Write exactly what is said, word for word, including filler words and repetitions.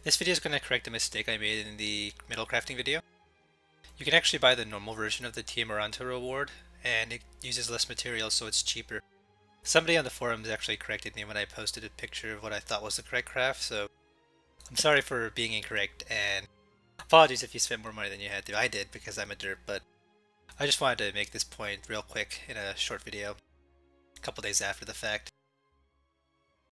This video is going to correct a mistake I made in the metal crafting video. You can actually buy the normal version of the Tia Maranto reward, and it uses less material so it's cheaper. Somebody on the forums actually corrected me when I posted a picture of what I thought was the correct craft, so I'm sorry for being incorrect, and apologies if you spent more money than you had to. I did because I'm a derp, but I just wanted to make this point real quick in a short video, a couple days after the fact.